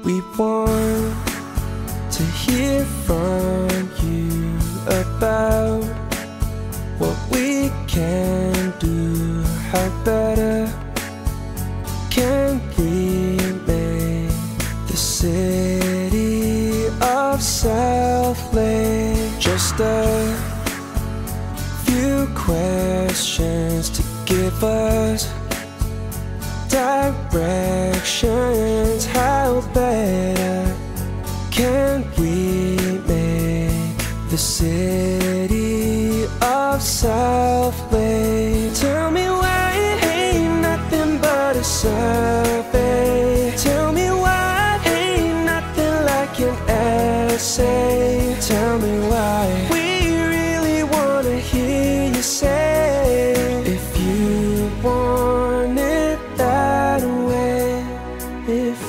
We want to hear from you about what we can do. How better can we make the city of South Lake? Just a few questions to give us directions. How better can we make the city of South Lake? Tell me why it ain't nothing but a survey. Tell me why it ain't nothing like an essay. Tell me why we really wanna hear you say, if you want it that way, if